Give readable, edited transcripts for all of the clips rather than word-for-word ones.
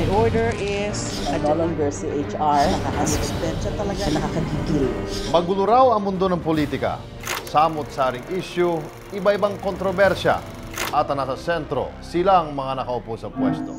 My order is no longer si HR. Nakakasuspend siya talaga, nakakagigil. Magulo raw ang mundo ng politika. Samot-saring issue, iba-ibang kontrobersya. At ang nasa sentro, silang mga nakaupo sa pwesto.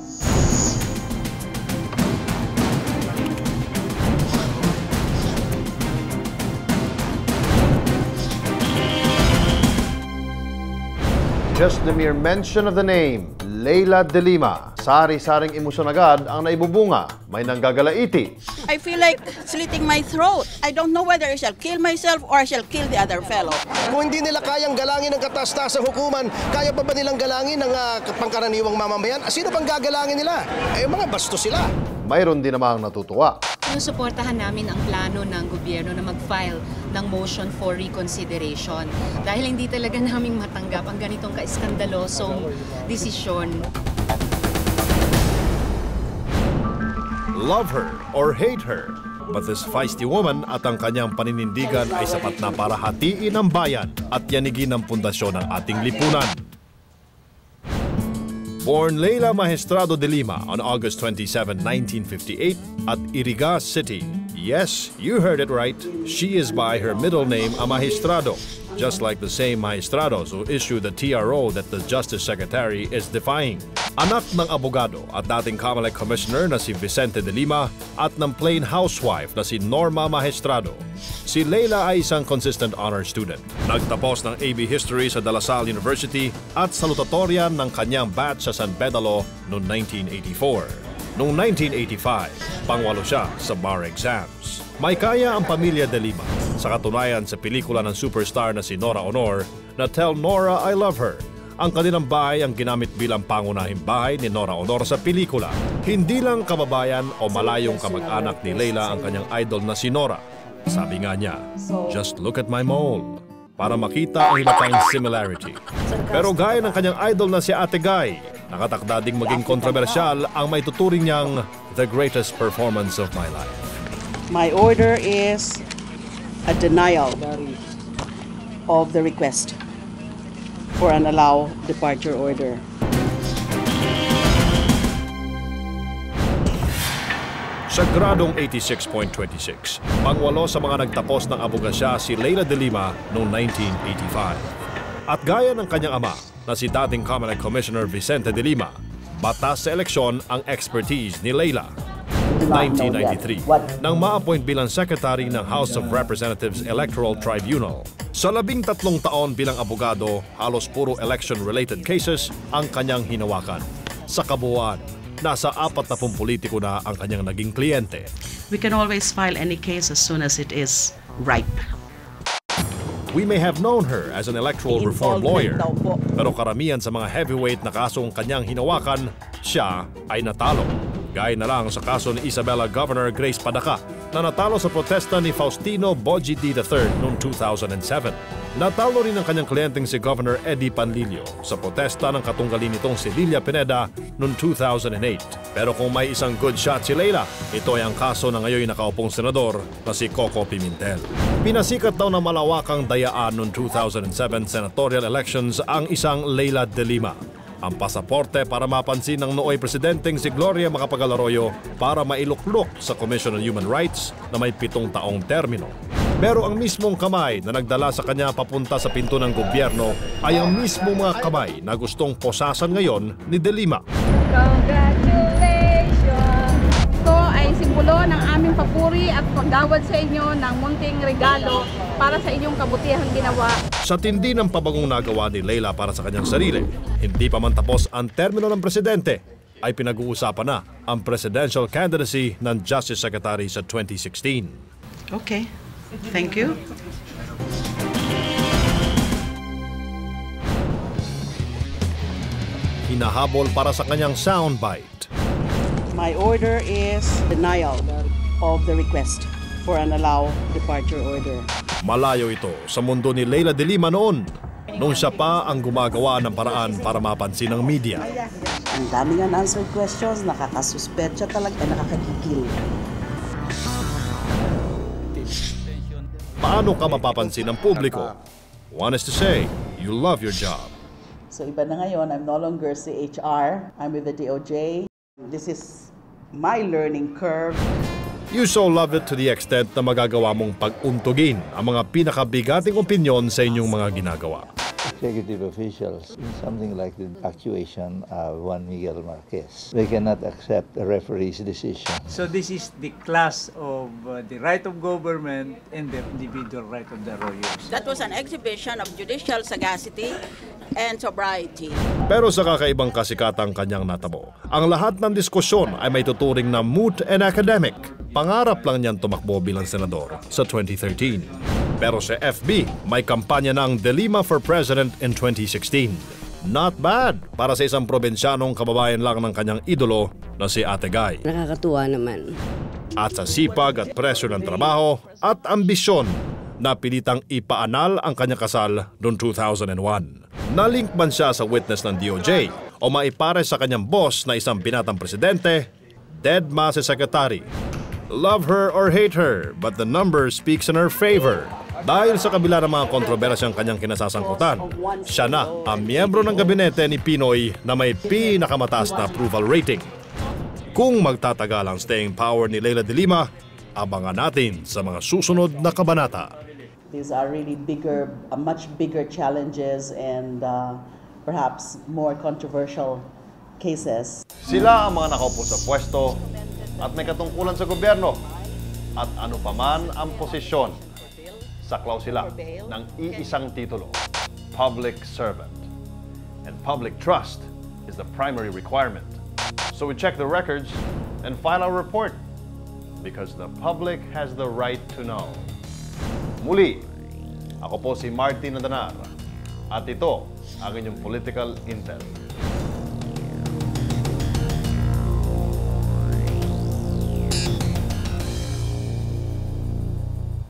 Just the mere mention of the name, Leila De Lima. Sari-saring emosyon agad ang naibubunga. May nanggagalaiti. I feel like slitting my throat. I don't know whether I shall kill myself or I shall kill the other fellow. Kung hindi nila kayang galangin ang katas-tasang hukuman, kaya pa ba nilang galangin ang pangkaraniwang mamamayan? Sino bang gagalangin nila? Eh, mga bastos sila. Mayroon din namang natutuwa. Sinusuportahan namin ang plano ng gobyerno na mag-file ng motion for reconsideration dahil hindi talaga namin matanggap ang ganitong kaiskandalosong desisyon. Love her or hate her, but this feisty woman at ang kanyang paninindigan ay sapat na para hatiin ang bayan at yanigin ang pundasyon ng ating lipunan. Born Leila Maestrado de Lima on August 27, 1958 at Iriga City. Yes, you heard it right. She is by her middle name a Maestrado, just like the same Maestrados who issued the TRO that the Justice Secretary is defying. Anak ng abogado at dating Comelec Commissioner na si Vicente de Lima at ng plain housewife na si Norma Maestrado. Si Leila ay isang consistent honor student. Nagtapos ng AB History sa De La Salle University at salutatorian ng kanyang batch sa San Pedalo noong 1984. Noong 1985, pangwalo siya sa bar exams. May kaya ang pamilya de Lima sa katunayan sa pelikula ng superstar na si Nora Honor na Tell Nora I Love Her. Ang kanilang bahay ang ginamit bilang pangunahing bahay ni Nora Honor sa pelikula. Hindi lang kababayan o malayong kamag-anak ni Leila ang kanyang idol na si Nora. Sabi nga niya, just look at my mole para makita ang iba pang similarity. Pero gaya ng kanyang idol na si Ate Guy, nakatakda ding maging kontrobersyal ang may tuturing niyang the greatest performance of my life. My order is a denial of the request for an allow departure order. Sa gradong 86.26, pangwalo sa mga nagtapos ng abogasya si Leila De Lima noong 1985. At gaya ng kanyang ama na si dating Comelec Commissioner Vicente De Lima, batas sa eleksyon ang expertise ni Leila. 1993, nang ma-appoint bilang Secretary ng House of Representatives Electoral Tribunal. Sa 13 taon bilang abogado, halos puro election-related cases ang kanyang hinawakan. Sa kabuuan, nasa 40 politiko na ang kanyang naging kliyente. We can always file any case as soon as it is ripe. We may have known her as an electoral reform lawyer, pero karamihan sa mga heavyweight na kasong kanyang hinawakan, siya ay natalo. Gaya na lang sa kaso ni Isabela Governor Grace Padaca na natalo sa protesta ni Faustino Bojidi III noong 2007. Natalo rin ang kanyang kliyenteng si Governor Eddie Panlilio sa protesta ng katunggalin nitong si Lilia Pineda noong 2008. Pero kung may isang good shot si Leila, ito ay ang kaso ng ngayon nakaupong senador na si Coco Pimentel. Pinasikat daw ng malawakang dayaan noong 2007 senatorial elections ang isang Leila De Lima. Ang pasaporte para mapansin ng nooy presidenteng si Gloria Macapagal Arroyo para mailuklok sa Commission on Human Rights na may 7 taong termino. Pero ang mismong kamay na nagdala sa kanya papunta sa pinto ng gobyerno ay ang mismong mga kamay na gustong posasan ngayon ni De Lima. Congratulations! Ito ay simbolo ng aming papuri at pagdawad sa inyo ng munting regalo para sa inyong kabutihang ginawa. Sa tindi ng pabagong nagawa ni Leila para sa kanyang sarili, hindi pa man tapos ang termino ng presidente, ay pinag-uusapan na ang presidential candidacy ng Justice Secretary sa 2016. Okay, thank you. Hinahabol para sa kanyang soundbite. My order is denial of the request for an allow departure order. Malayo ito sa mundo ni Leila De Lima noon, nung siya pa ang gumagawa ng paraan para mapansin ng media. Ang dami nga unanswered questions, nakakasuspend siya talaga, nakakagigil. Paano ka mapapansin ng publiko? One is to say, you love your job. So iba na ngayon, I'm no longer si HR, I'm with the DOJ. This is my learning curve. You so love it to the extent na magagawa mong pag-untugin ang mga pinakabigating opinyon sa inyong mga ginagawa. Executive officials in something like the evacuation of Juan Miguel Marquez. They cannot accept a referee's decision. So this is the clash of the right of government and the individual right of the lawyers. That was an exhibition of judicial sagacity and sobriety. Pero sa kakaibang kasikatang kanyang natamo, ang lahat ng diskusyon ay may tuturing na moot and academic. Pangarap lang niyang tumakbo bilang senador sa 2013. Pero sa FB, may kampanya ng De Lima for President in 2016. Not bad para sa isang probinsyanong kababayan lang ng kanyang idolo na si Ate Guy. Nakakatuwa naman. At sa sipag at presyo ng trabaho at ambisyon, napilitang ipaanal ang kanyang kasal noong 2001. Nalink man siya sa witness ng DOJ o maipare sa kanyang boss na isang binatang presidente, dead ma si secretary. Love her or hate her, but the number speaks in her favor. Dahil sa kabila ng mga kontrobersyang kanyang kinasasangkutan, siya na ang miyembro ng gabinete ni Pinoy na may pinakamataas na approval rating. Kung magtatagal ang staying power ni Leila De Lima, abangan natin sa mga susunod na kabanata. These are really bigger, much bigger challenges and perhaps more controversial cases. Sila ang mga nakaupo sa pwesto at may katungkulan sa gobyerno. At ano paman ang posisyon, saklaw sila ng iisang titulo, public servant. And public trust is the primary requirement. So we check the records and file our report because the public has the right to know. Muli, ako po si Martin Nadanar at ito ang inyong Political Intel.